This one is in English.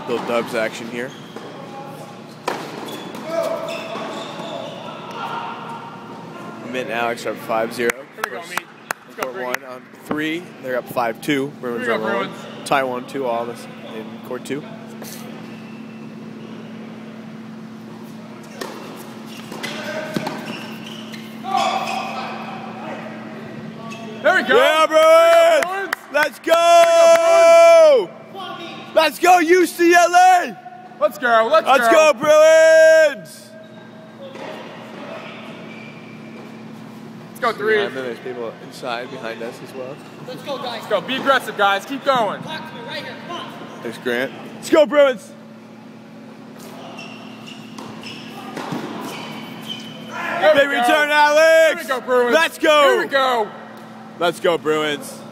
Little Dubs action here. Mint and Alex are up 5-0. Here we go, Meat. Let's go, Court 1 on 3. They're up 5-2. Bruins Here on we go, 1. Bruins. Tie 1-2 all this in court 2. There we go. Yeah, Bruins! Bruins. Let's go! Let's go, UCLA! Let's go. Let's go, Bruins! Let's go, 3. And then there's people inside behind us as well. Let's go, guys. Let's go. Be aggressive, guys. Keep going. Talk to me right here. Come on. There's Grant. Let's go, Bruins! There They we go. return, Alex! Here we go, Bruins. Let's go! Here we go. Let's go, Bruins.